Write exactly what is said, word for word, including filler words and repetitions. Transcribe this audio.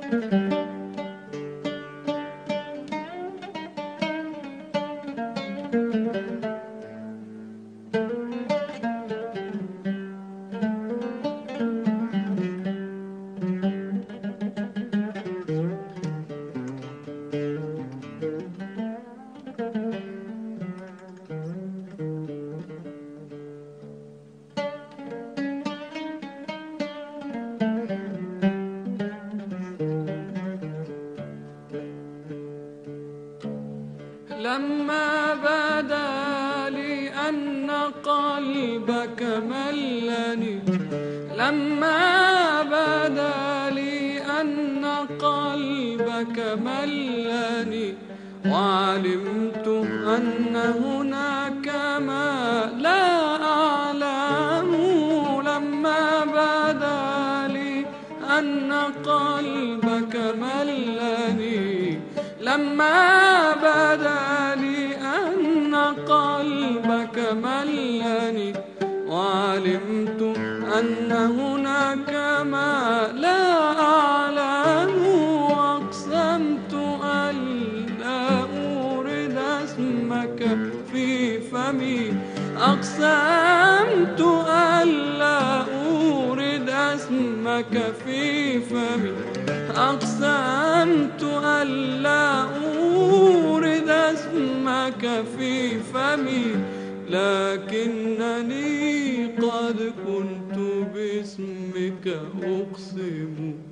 لما بدا لي أن قلبك ملني، لما بدا لي أن قلبك ملني، وعلمت أن هناك ما لا أعلم. لما بدا لي أن قلبك ملني، لما بدا لي أن قلبك ملني، وعلمت أن هناك ما لا أعلم. وأقسمت ألا أورد اسمك في فمي، أقسمت ألا أورد اسمك في فمي، أقسمت ألا أورد اسمك في فمي، لكنني قد كنت باسمك أقسم.